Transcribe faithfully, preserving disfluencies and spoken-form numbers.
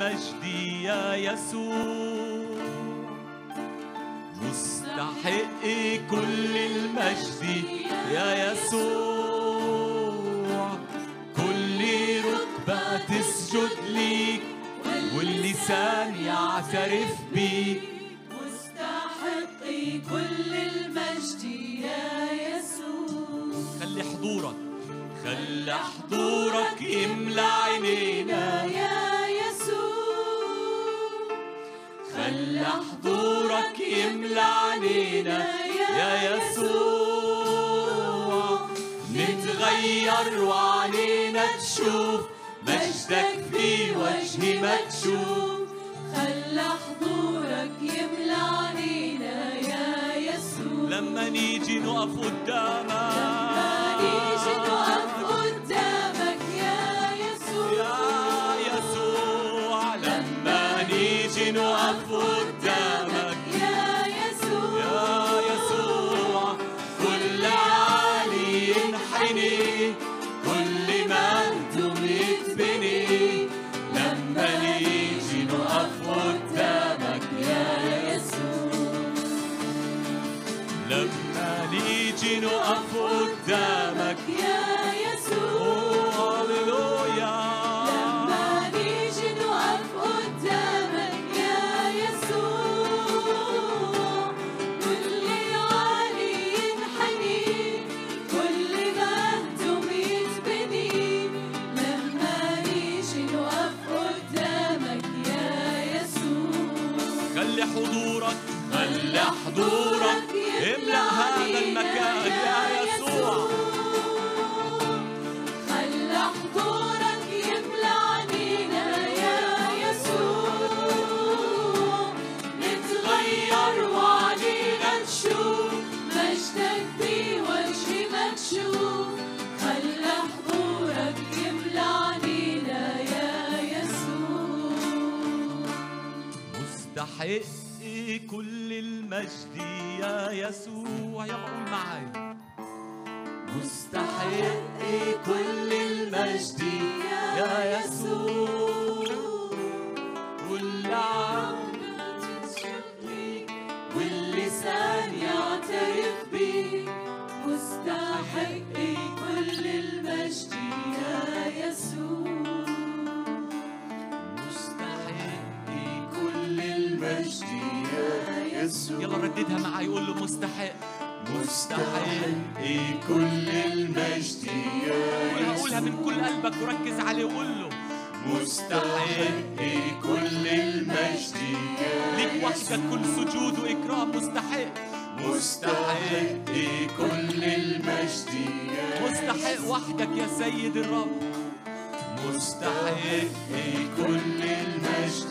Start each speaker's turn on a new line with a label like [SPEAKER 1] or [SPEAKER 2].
[SPEAKER 1] المجد يا يسوع، مستحق كل المجد يا يسوع، كل ركبة تسجد ليك واللسان يعترف بيك،
[SPEAKER 2] مستحق كل المجد يا يسوع.
[SPEAKER 1] خلي حضورك خلي حضورك يملى عينينا
[SPEAKER 2] يا يسوع،
[SPEAKER 1] خلي حضورك يملى عينينا يا يسوع، نتغير وعينينا تشوف مجدك في وجه مكشوف،
[SPEAKER 2] خلى حضورك يملى علينا يا يسوع.
[SPEAKER 1] لما نيجي نقف قدامك
[SPEAKER 2] لما نيجي نقف قدامك يا يسوع
[SPEAKER 1] يا يسوع، لما نيجي نقف قدامك
[SPEAKER 2] يا يسوع
[SPEAKER 1] يا يسوع، كل عالي ينحني كل مهدوم يتبني، لما نيجي نقف قدامك يا يسوع، لما نيجي نقف قدامك
[SPEAKER 2] يا يسوع.
[SPEAKER 1] هاليلويا،
[SPEAKER 2] لما نيجي نقف قدامك يا يسوع، كل عالي ينحني كل مهدوم يتبني، لما نيجي نقف قدامك يا يسوع.
[SPEAKER 1] خلي حضورك خلي حضورك املأ هذا المكان يا يسوع،
[SPEAKER 2] خلى حضورك يملى علينا يا يسوع، نتغير وعلينا نشوف مجدك بوجه مكشوف، خلى حضورك يملى علينا يا يسوع.
[SPEAKER 1] مستحق كل المجد يا يسوع، يلا قول معاي، مستحق كل المجد يا يسوع، كل عين تسجد ليك واللسان يعترف بيك،
[SPEAKER 2] مستحق كل المجد يا يسوع،
[SPEAKER 1] مستحق كل المجد يا يسوع. يلا رددها معاي، قول له مستحق مستحق كل المجد يا يسوع. قولها من كل قلبك وركز عليه وقول له مستحق كل المجد يا يسوع، ليك وحدك كل سجود وإكرام، مستحق مستحق كل المجد يا يسوع، مستحق وحدك يا سيد الرب، مستحق كل المجد